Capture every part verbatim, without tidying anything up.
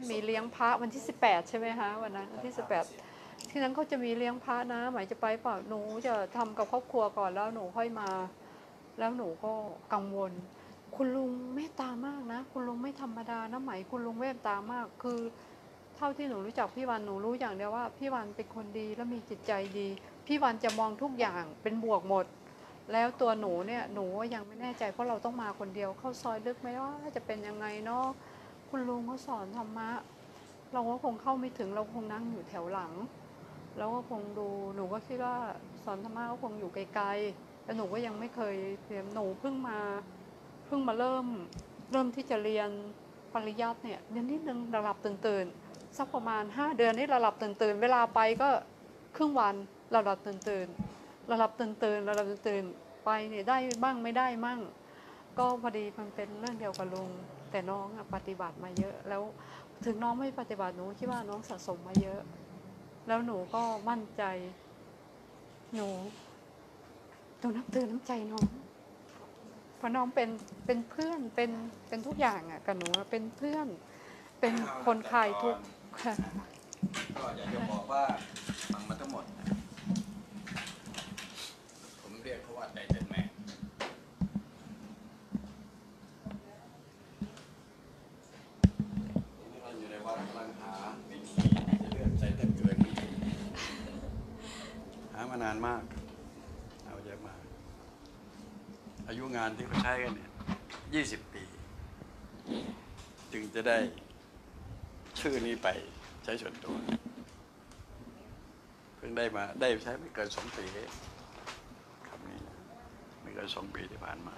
มีเลี้ยงพระวันที่สิบแปดใช่ไหมคะวันนั้นวันที่สิบแปดที่นั้นเขาจะมีเลี้ยงพระนะหมายจะไปเปล่าหนูจะทำกับครอบครัวก่อนแล้วหนูค่อยมาแล้วหนูก็กังวลคุณลุงเมตตามากนะคุณลุงไม่ธรรมดานะไหมคุณลุงเมตตามากคือเท่าที่หนูรู้จักพี่วันหนูรู้อย่างเดียวว่าพี่วันเป็นคนดีและมีจิตใจดีพี่วันจะมองทุกอย่างเป็นบวกหมดแล้วตัวหนูเนี่ยหนูยังไม่แน่ใจเพราะเราต้องมาคนเดียวเข้าซอยลึกไหมว่าจะเป็นยังไงเนาะคุณลุงเขาสอนธรรมะเราก็คงเข้าไม่ถึงเราคงนั่งอยู่แถวหลังแล้วก็คงดูหนูก็คิดว่าสอนธรรมะก็คงอยู่ไกลๆแต่หนูก็ยังไม่เคยเรียนหนูเพิ่งมาเพิ่งมาเริ่มเริ่มที่จะเรียนปริยัติเนี่ยเรียนนิดนึงระดับตื่นๆสักประมาณห้าเดือนนี่ระดับตื่นๆเวลาไปก็ครึ่งวันระดับตื่นๆระดับตื่นๆระดับตื่นๆไปเนี่ยได้บ้างไม่ได้มั่งก็พอดีมันเป็นเรื่องเดียวกับลุงแต่น้องปฏิบัติมาเยอะแล้วถึงน้องไม่ปฏิบัติหนูคิดว่าน้องสะสมมาเยอะแล้วหนูก็มั่นใจหนูหนูนับถือน้ำใจน้องเพราะน้องเป็นเป็นเพื่อนเป็นเป็นทุกอย่างอ่ะกับหนูเป็นเพื่อนเป็นคนคลายทุกข์ค่ะก็อยากจะบอกว่าฟังมาทั้งหมดผมเรียกเขาว่าใจเต้นแม่ที่เราอยู่ในวัดกำลังหาวิธีจะเลื่อนใจเต้นเกินหามานานมากเอาเยอะมากอายุงานที่เขาใช้กันเนี่ยยี่สิบปีจึงจะได้ชื่อนี้ไปใช้ส่วนตัวเพิ่งได้มาได้ใช้ไม่เกินสองปีคำนี้ไม่เกินสองปีที่ผ่านมา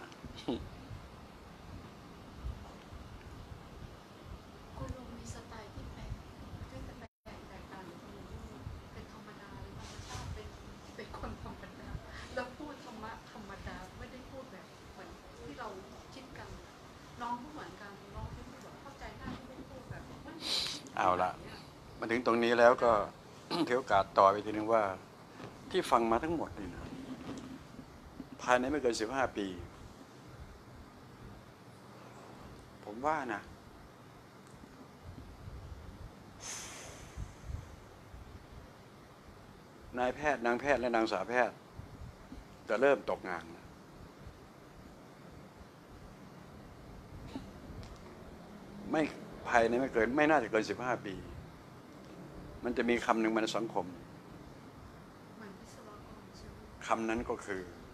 คุณลุงมีสไตล์ที่แปลกที่แปลกแตกต่างจากคนอื่นเป็นธรรมดาหรือธรรมชาติเป็นเป็นคนธรรมดาแล้วพูดธรรมะธรรมดาไม่ได้พูดแบบเหมือนที่เราคิดกันน้องก็เหมือนกันน้องที่แบบเข้าใจได้ที่ไม่พูดแบบเอาละมาถึงตรงนี้แล้วก็ถือโอกาสต่อไปทีนึงว่าที่ฟังมาทั้งหมดนี่นะภายในไม่เกินสิบห้าปีผมว่านะนายแพทย์นางแพทย์และนางสาวแพทย์จะเริ่มตกงานไม่ภายในไม่เกินไม่น่าจะเกินสิบห้าปีมันจะมีคำหนึ่งในสังคมคำนั้นก็คื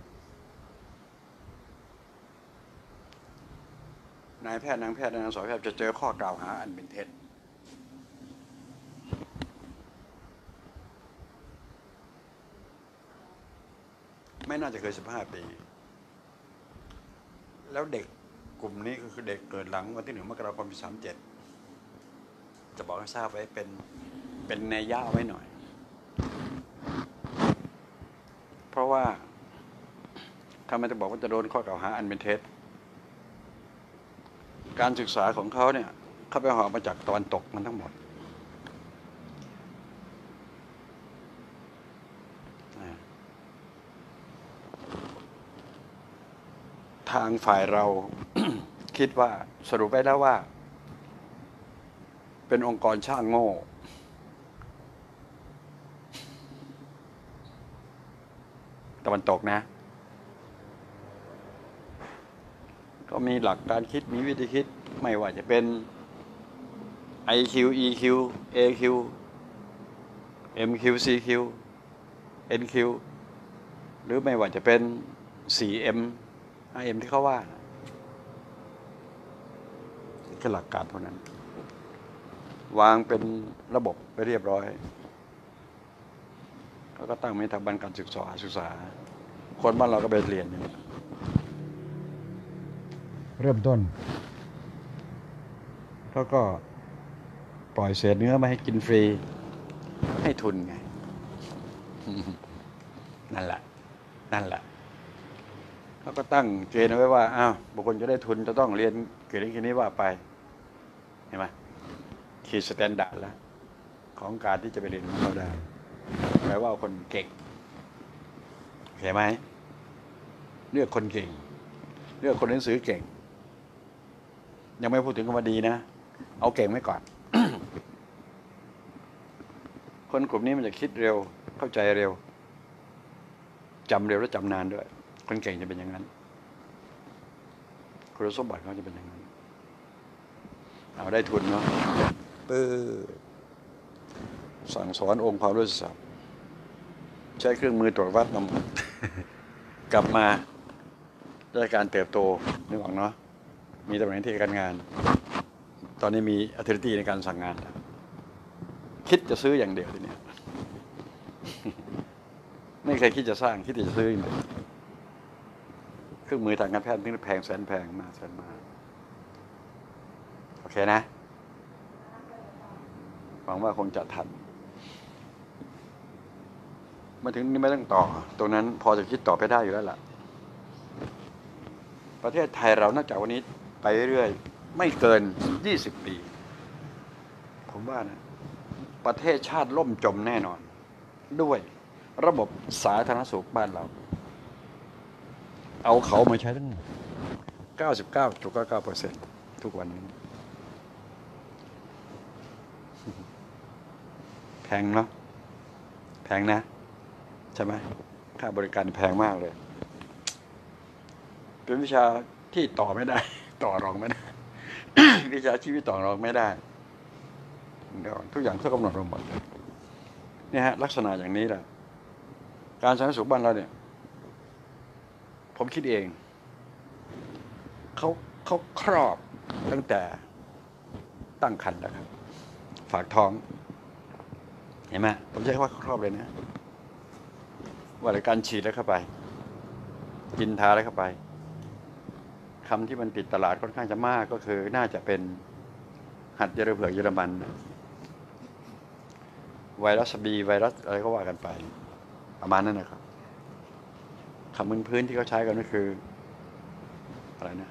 อนายแพทย์นางแพทย์และนางสาวแพทย์จะเจอข้อกล่าวหาอันเป็นเท็จไม่น่าจะเกินสิบห้าปีแล้วเด็กกลุ่มนี้ก็คือเด็กเกิดหลังวันที่หนึ่งมกราคมปีสามเจ็ดจะบอกให้ทราบไว้เป็นเป็นนัยยะไว้หน่อยเพราะว่าถ้ามันจะบอกว่าจะโดนข้อกล่าวหาอันเป็นเท็จการศึกษาของเขาเนี่ยเขาไปหามาจากตะวันตกมันทั้งหมดทางฝ่ายเรา คิดว่าสรุปไปแล้วว่าเป็นองค์กรช่างโง่ตะวันตกนะก็มีหลักการคิดมีวิธีคิดไม่ว่าจะเป็น ไอ คิว อี คิว เอ คิว เอ็ม คิว ซี คิว เอ็น คิว หรือไม่ว่าจะเป็น โฟร์ เอ็ม ไฟว์ เอ็ม ที่เขาว่านี่คือหลักการเท่านั้นวางเป็นระบบไปเรียบร้อยเขาก็ตั้งสถาบันการศึกษาศึกษาคนบ้านเราก็ไปเรียนอย่างนี้เริ่มต้นเขาก็ปล่อยเศษเนื้อมาให้กินฟรีให้ทุนไง นั่นแหละนั่นแหละเขาก็ตั้งเกณฑ์เอาไว้ว่าอ้าวบุคคลจะได้ทุนจะต้องเรียนเกี่ยวกับนี้ว่าไปเห็นไหมขีดสแตนดาร์ดแล้วของการที่จะไปเรียนของเขาได้แปลว่าคนเก่งเห็นไหมเลือกคนเก่งเลือกคนหนังสือเก่งยังไม่พูดถึงคำว่าดีนะเอาเก่งไว้ก่อนคนกลุ่มนี้มันจะคิดเร็วเข้าใจเร็วจำเร็วและจำนานด้วยคนเก่งจะเป็นอย่างนั้นคุณสมบัติเขาจะเป็นอย่างนั้นเอาได้ทุนเนาะปื้อสั่งสอนองค์ความรู้สึกใช้เครื่องมือตรวจวัดนำกลับมาด้วยการเติบโตนึกออกเนาะมีตำแหน่งที่การงานตอนนี้มีอัตติในการสั่งงานคิดจะซื้ออย่างเดียวทีนี้ไม่เคยคิดจะสร้างคิดจะซื้ออย่างเดียวเครื่องมือทางการแพทย์ที่แพงแสนแพงมากแสนมากโอเคนะหวังว่าคงจะทันมาถึงนี้ไม่ต้องต่อตรงนั้นพอจะคิดต่อไปได้อยู่แล้วล่ะประเทศไทยเรานับจากวันนี้ไปเรื่อยๆไม่เกินยี่สิบปีผมว่านะประเทศชาติล่มจมแน่นอนด้วยระบบสาธารณสุขบ้านเราเอาเขามาใช้ทั้ง เก้าสิบเก้าจุดเก้าเก้าเปอร์เซ็นต์ ทุกวันนี้แพงเนาะแพงนะใช่ไหมค่าบริการแพงมากเลยเป็นวิชาที่ต่อไม่ได้ต่อรองไม่ได้ วิชาชีวิตต่อรองไม่ได้ทุกอย่างเขากำหนดมาหมดเนี่ยฮะลักษณะอย่างนี้แหละการสาธารณสุขบ้านเราเนี่ยผมคิดเองเขาเขาครอบตั้งแต่ตั้งครรภ์แล้วครับฝากท้องเห็นไหมผมใช้คำว่าครอบเลยนะว่าในการฉีดแล้วเข้าไปกินทาแล้วเข้าไปคำที่มันติดตลาดค่อนข้างจะมากก็คือน่าจะเป็นหัดเยอรเผือกเยอรมันไวรัสบีไวรัสอะไรก็ว่ากันไปประมาณนั้นนะครับคำพื้นๆที่เขาใช้กันก็คืออะไรนะ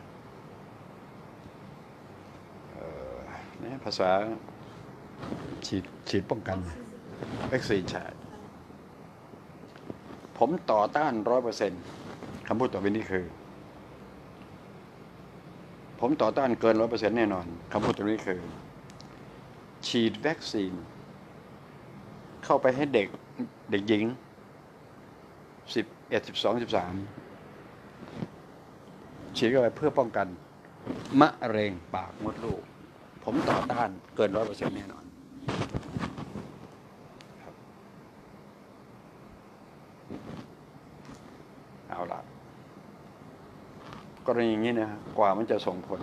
เนี่ยภาษาฉีดฉีดป้องกันวัคซีนใช่ผมต่อต้านร้อยเปอร์เซ็นต์คำพูดต่อไปนี้คือผมต่อต้านเกินร้อยเปอร์เซ็นต์แน่นอนคำพูดตรงนี้คือฉีดวัคซีนเข้าไปให้เด็กเด็กหญิงสิบเอ็ดสิบสองสิบสามฉีดเข้าไปเพื่อป้องกันมะเร็งปากมดลูกผมต่อต้านเกินร้อยเปอร์เซ็นต์แน่นอนเอาละกรณีอย่างนี้นะกว่ามันจะส่งผล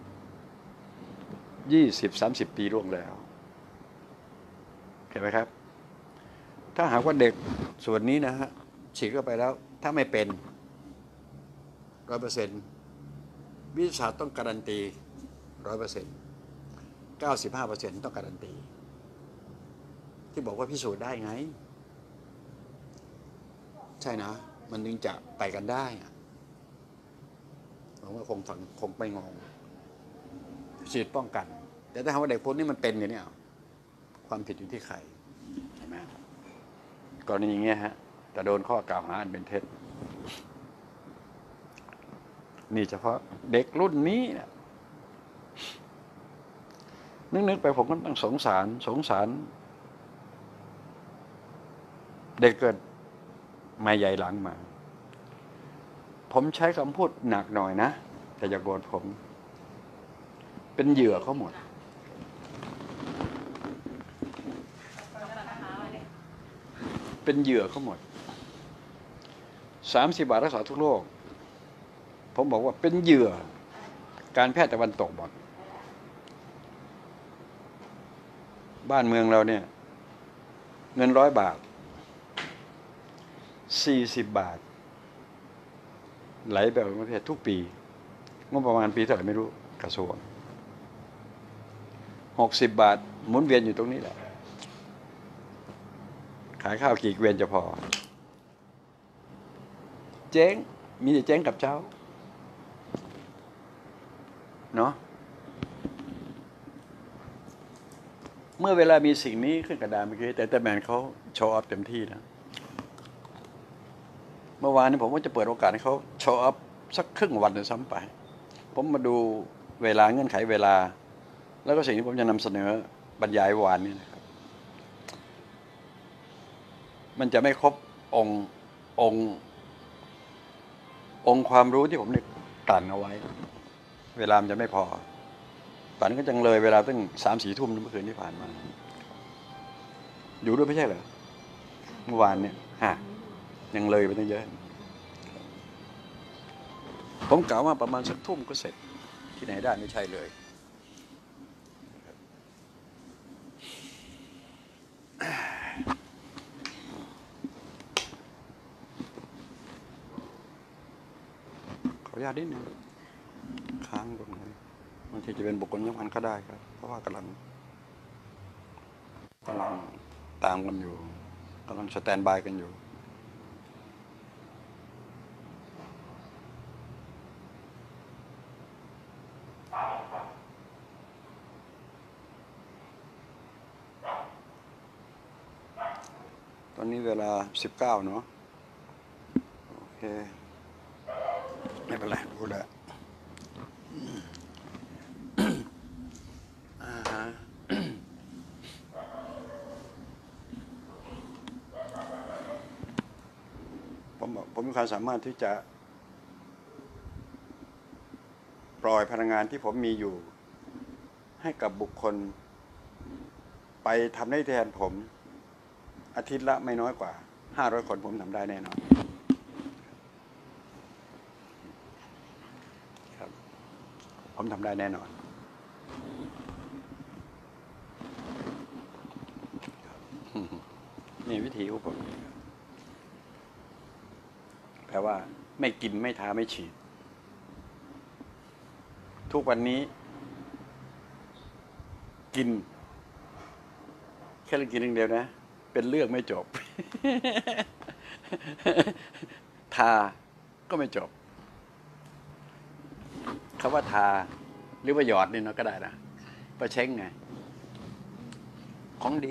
ยี่สิบสามสิบปีล่วงแล้วเห็นไหมครับถ้าหากว่าเด็กส่วนนี้นะฮะฉีดเข้าไปแล้วถ้าไม่เป็นร้อยเปอร์เซ็นต์วิทยาศาสตร์ต้องการันตีร้อยเปอร์เซ็นต์เก้าสิบห้าเปอร์เซ็นต์ต้องการันตีที่บอกว่าพิสูจน์ได้ไงใช่นะมันถึงจะไปกันได้ผมว่าคงฝังคงไปงงฉีดป้องกันแต่ถ้าหากว่าเด็กพวกนี้มันเป็นอย่างนี้ความผิดอยู่ที่ใครใช่ไหมกรณีอย่างเงี้ยฮะแต่โดนข้อกล่าวหาอันเป็นเท็จนี่เฉพาะเด็กรุ่นนี้นะนึกๆไปผมก็ต้องสงสารสงสารเด็กเกิดมาใหญ่หลังมาผมใช้คำพูดหนักหน่อยนะแต่อย่าโกรธผมเป็นเหยื่อเขาหมดเป็นเหยื่อเขาหมดสามสิบบาทรักษาทุกโรคผมบอกว่าเป็นเหยื่อการแพทย์ตะวันตกหมดบ้านเมืองเราเนี่ยเงินร้อยบาทสี่สิบบาทไหลแบบประเทศทุกปีงบประมาณปีเท่าไหร่ไม่รู้กระทรวงหกสิบบาทหมุนเวียนอยู่ตรงนี้แหละขายข้าวกี่เวียนจะพอเจ๊งมีแต่เจ๊งกับเจ้าเนาะเมื่อเวลามีสิ่งนี้ขึ้นกระดานเมื่อกี้แต่แต่แมนเขาโชว์ออฟเต็มที่นะเมื่อวานนี้ผมว่าจะเปิดโอกาสให้เขาโชว์ออฟสักครึ่งวันเลยซ้ำไปผมมาดูเวลาเงื่อนไขเวลาแล้วก็สิ่งที่ผมจะนำเสนอบรรยายวานนี้นะครับมันจะไม่ครบองค์องค์องค์ความรู้ที่ผมเนี่ยกลั่นเอาไว้ เวลามันจะไม่พอตอนนี้ก็จังเลยเวลาตั้งสามสี่ทุ่มเมื่อคืนที่ผ่านมา อยู่ด้วยไม่ใช่เหรอเมื่อวานเนี่ยฮะยังเลยไปตั้งเยอะ ผมกล่าวว่าประมาณสักทุ่มก็เสร็จที่ไหนได้ไม่ใช่เลยขออนุญาตนิดนึงค้างตรงนี้บางทีจะเป็นบุคคลสำคัญก็ได้ครับเพราะว่ากำลังกำลังตามกันอยู่กำลังสแตนบายกันอยู่ตอนนี้เวลาสิบเก้าเนาะโอเคไม่เป็นไรดูแลผมผมมีความสามารถที่จะปล่อยพลังงานที่ผมมีอยู่ให้กับบุคคลไปทำได้แทนผมอาทิตย์ละไม่น้อยกว่าห้าร้อยคนผมทำได้แน่นอนครับผมทำได้แน่นอนนี่วิธีของผมแปลว่าไม่กินไม่ทาไม่ฉีดทุกวันนี้กินแค่เรื่องกินอย่างเดียวนะเป็นเรื่องไม่จบ ทาก็ไม่จบคำว่าทาหรือว่าหยอดนี่เนาะก็ได้นะประเช้งไงของดี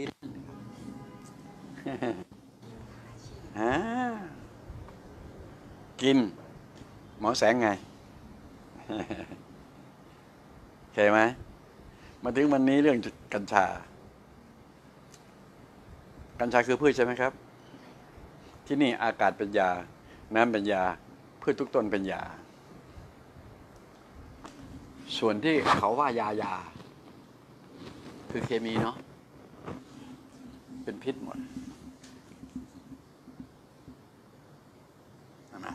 กินหมอแสงไง เข้าไหมมาถึงวันนี้เรื่องกัญชากัญชาคือพืชใช่ไหมครับที่นี่อากาศเป็นยาน้ำเป็นยาพืชทุกต้นเป็นยาส่วนที่เขาว่ายายาคือเคมีเนาะเป็นพิษหมดนะ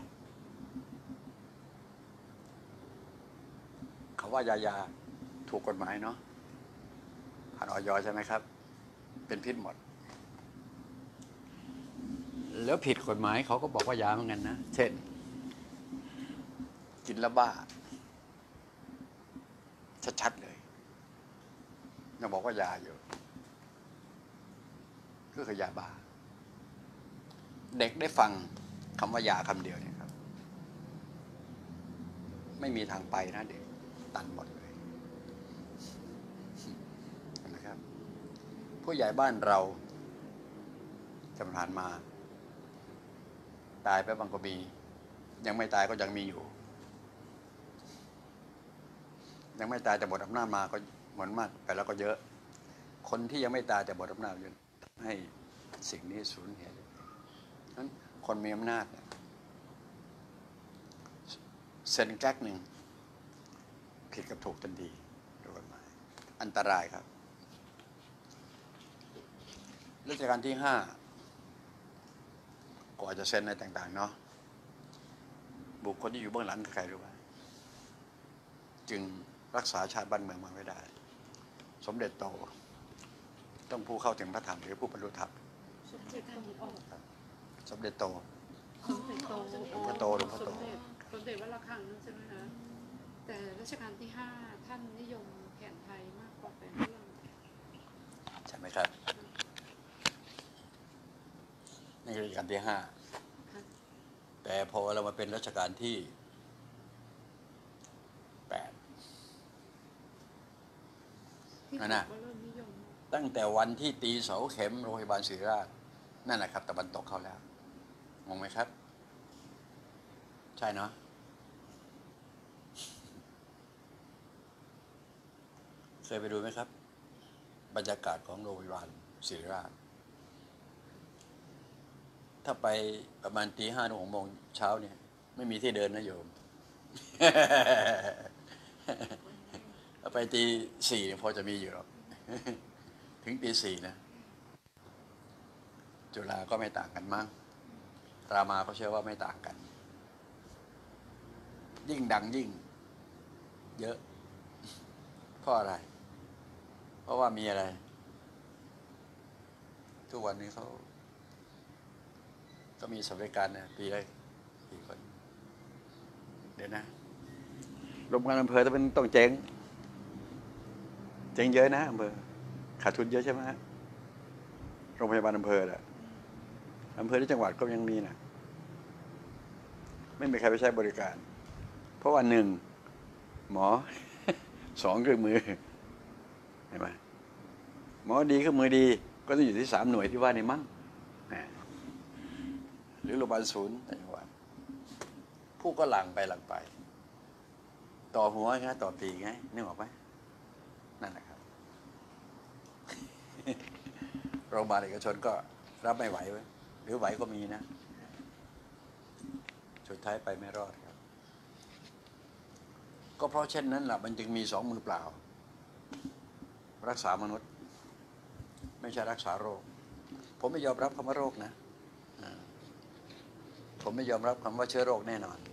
เขาว่ายายาถูกกฎหมายเนาะผ่านอย.ใช่ไหมครับเป็นพิษหมดแล้วผิดกฎหมายเขาก็บอกว่ายาเหมือนกันนะเช่นกินแล้วบ้าชัดๆเลยยังบอกว่ายาอยู่ก็คือยาบ้าเด็กได้ฟังคำว่ายาคำเดียวเนี่ยครับไม่มีทางไปนะเด็กตันหมดเลยนะครับผู้ใหญ่บ้านเราจำผ่านมาตายไปบางก็มียังไม่ตายก็ยังมีอยู่ยังไม่ตายแต่หมดอำนาจมาก็หมดมากไปแล้วก็เยอะคนที่ยังไม่ตายแต่หมดอำนาจอยู่ให้สิ่งนี้สูญเสียนั้นคนมีอำนาจเนี่ยเซ็นแก๊กหนึ่งผิดกับถูกทันทีโดยกฎหมายอันตรายครับรัชกาลที่ห้าก่อนจะเซ็นอะไรต่างๆเนาะบุคคลที่อยู่เบื้องหลังคือใครรู้ไหมจึงรักษาชาติบ้านเมืองมาไว้ได้สมเด็จโตต้องผู้เข้าถึงพระธรรมหรือผู้บรรลุธรรมสมเด็จโตสมเด็จโตหลวงพ่อโตหลวงพ่อโตสมเด็จวัดระฆังนั่นใช่ไหมคะแต่รัชกาลที่ห้าท่านนิยมแผนไทยมากกว่าแผนฝรั่งใช่ไหมครับนี่คือรัชกาลที่ห้าแต่พอเรามาเป็นรัชกาลที่แปดนั่นนะตั้งแต่วันที่ตีเสาเข็มโรงพยาบาลศิริราชนั่นแหละครับตะวันตกเข้าแล้วงงไหมครับใช่เนาะเคยไปดูไหมครับบรรยากาศของโรงพยาบาลศิริราชถ้าไปประมาณตีห้าถึงหกโมงเช้าเนี่ยไม่มีที่เดินนะโยม ถ้าไปตีสี่พอจะมีอยู่หรอก ถึงตีสี่นะจุฬาก็ไม่ต่างกันมั้งรามาก็เชื่อว่าไม่ต่างกันยิ่งดังยิ่งเยอะเพราะอะไรเพราะว่ามีอะไรทุกวันนี้เขาก็มีสวัสดิการนะปีละกี่คนเดี๋ยวนะโรงพยาบาลอำเภอถ้าเป็นต้องเจ๊งเจ๊งเยอะนะอำเภอขาดทุนเยอะใช่ไหมโรงพยาบาลอำเภอแหละอำเภอที่จังหวัดก็ยังมีนะไม่มีใครไปใช้บริการเพราะว่าหนึ่งหมอ สองเครื่องมือเห็นไหมหมอดีเครื่องมือดีก็ต้องอยู่ที่สามหน่วยที่ว่านี่มั้งหรือโรงพยาบาลศูนย์ในจังหวัดผู้ก็หลังไปหลังไปต่อหัวไงต่อปีไงนึกออกไหมนั่นแหละครับ โรงพยาบาลเอกชนก็รับไม่ไหวหรือไหวก็มีนะสุดท้ายไปไม่รอดครับก็เพราะเช่นนั้นแหละมันจึงมีสองมือเปล่ารักษามนุษย์ไม่ใช่รักษาโรคผมไม่ยอมรับคำว่าโรคนะผมไม่ยอมรับคำว่าเชื้อโรคแน่นอน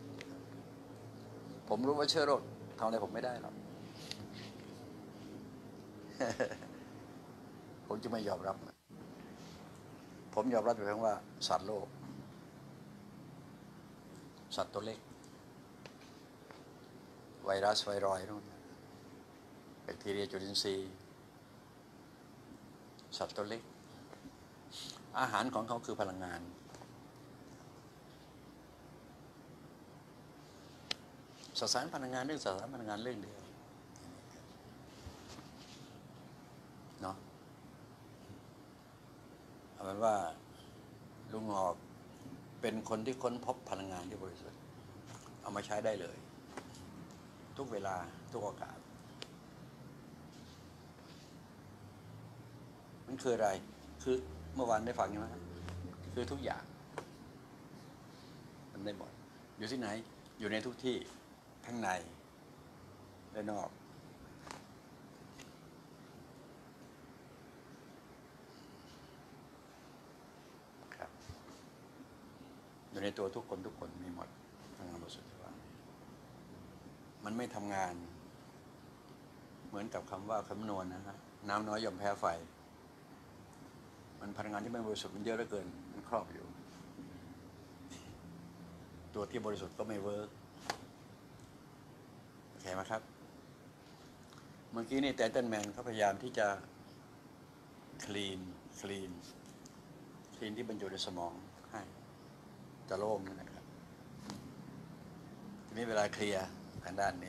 ผมรู้ว่าเชื้อโรคทำอะไรผมไม่ได้หรอก ผมจะไม่ยอมรับผมยอมรับอยู่เพียงว่าสัตว์โลกสัตว์ตัวเล็กไวรัสไวรอยด์นู่นแบคทีเรียจุลินทรีย์สัตว์ตัวเล็กอาหารของเขาคือพลังงานสสารพลังงานเรื่องสสารพลังงานเรื่องเดียวเนาะเอาเป็นว่าลุงหอกเป็นคนที่ค้นพบพลังงานที่บริสุทธิ์เอามาใช้ได้เลยทุกเวลาทุกโอกาสมันคืออะไรคือเมื่อวานได้ฟังไหมคือทุกอย่างมันได้หมดอยู่ที่ไหนอยู่ในทุกที่ทั้งในและนอกครับอยู่ในตัวทุกคนทุกคนมีหมดพลังงานบริสุทธิ์ว่ามันไม่ทำงานเหมือนกับคำว่าคำนวณนะฮะน้ำน้อยย่อมแพ้ไฟมันพลังงานที่ไม่บริสุทธิ์มันเยอะเหลือเกินมันครอบอยู่ตัวที่บริสุทธิ์ก็ไม่เวิร์กโอเคไหมครับเมื่อกี้นี่แต่เต้นแมนเขาพยายามที่จะคลีนคลีนคลีนที่บรรจุในสมองให้จะโล่งนะครับทีนี้เวลาเคลียร์ทางด้านนี้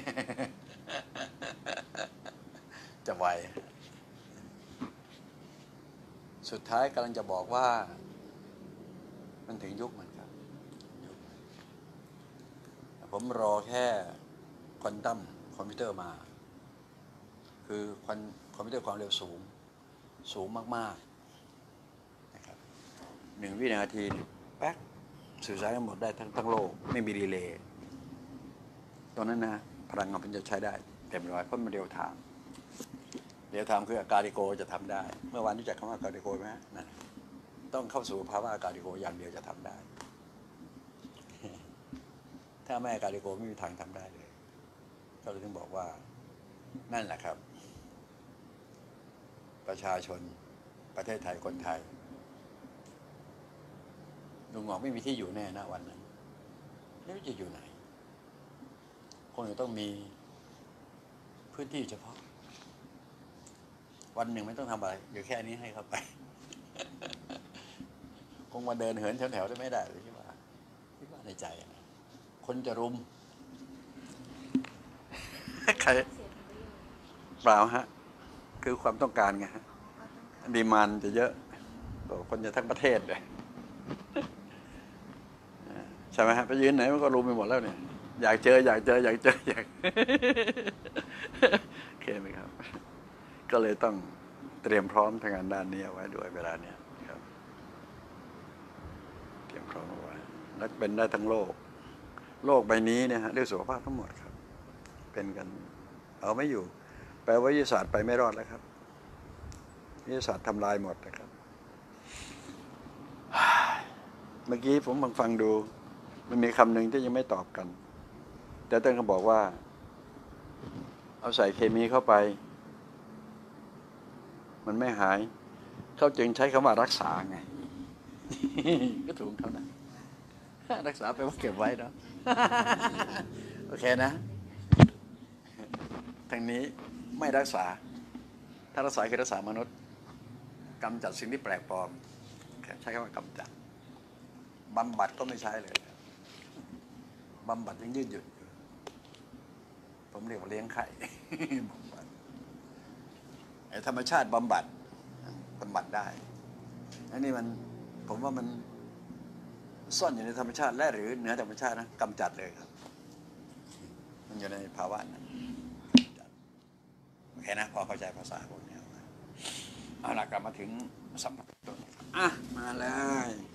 จะไวสุดท้ายกำลังจะบอกว่ามันถึงยุคมันครับผมรอแค่ควอนตัมคอมพิวเตอร์มาคือคอนคอมพิวเตอร์ความเร็วสูงสูงมากๆนะครับหนึ่งวินาทีแป๊กสื่อสารกันหมดได้ทั้งทั้งโลกไม่มีดีเลย์ตอนนั้นนะพลังงานมันจะใช้ได้เต็มร้อยเพราะมันเร็วไทม์เรียลไทม์คืออาการดิโกจะทำได้เมื่อวานรู้จักคำว่าอาการดิโกไหมนั่นต้องเข้าสู่ภาวะอาการดิโกอย่างเดียวจะทำได้ ถ้าไม่อาการดิโกไม่มีทางทำได้เลยก็เลยถึงบอกว่านั่นแหละครับประชาชนประเทศไทยคนไทยลุงหงอกไม่มีที่อยู่แน่นะวันนั้นแล้วจะอยู่ไหนคงจะต้องมีพื้นที่เฉพาะวันหนึ่งไม่ต้องทำอะไรอยู่แค่นี้ให้เข้าไป คงมาเดินเหินแถวๆได้ไม่ได้เลยคิดว่าคิดว่าในใจนะคนจะรุม ใครเปล่าฮะคือความต้องการไงฮะดีมานด์จะเยอะคนจะทั้งประเทศเลยใช่ไหมฮะไปยืนไหนมันก็รุมไปหมดแล้วเนี่ยอยากเจออยากเจออยากเจออยากโอเคไหมครับก็เลยต้องเตรียมพร้อมทางงานด้านนี้เอาไว้ด้วยเวลาเนี้ยครับครองเอาไว้และเป็นได้ทั้งโลกโลกใบนี้เนี่ยฮะเรื่องสุขภาพทั้งหมดครับเป็นกันเอาไม่อยู่แปลว่าวิทยาศาสตร์ไปไม่รอดแล้วครับวิทยาศาสตร์ทำลายหมดนะครับเมื่อกี้ผมฟังฟังดูมันมีคำหนึ่งที่ยังไม่ตอบกันแต่ท่านก็บอกว่าเอาใส่เคมีเข้าไปมันไม่หายเขาจึงใช้คำว่ารักษาไง ก็ถูกเท่านั้นรักษาไปว่าเก็บไว้เนาะ โอเคนะทางนี้ไม่รักษาถ้ารักษาคือรักษามนุษย์กำจัดสิ่งที่แปลกปลอมใช้คำว่ากำจัดบำบัดก็ไม่ใช้เลยบำบัดยังยืดหยุ่นอยู่ผมเรียกว่าเลี้ยงไข่ บำบัดไอ้ธรรมชาติบำบัดบำบัดได้อันนี้มันผมว่ามันซ่อนอยู่ในธรรมชาติและหรือเหนือธรรมชาตินะกำจัดเลยครับมันอยู่ในภาวะนั้นโอเคนะพอเข้าใจภาษาพวกนี้เอาละกลับมาถึงสัมผัสตัวอ่ะมาเลย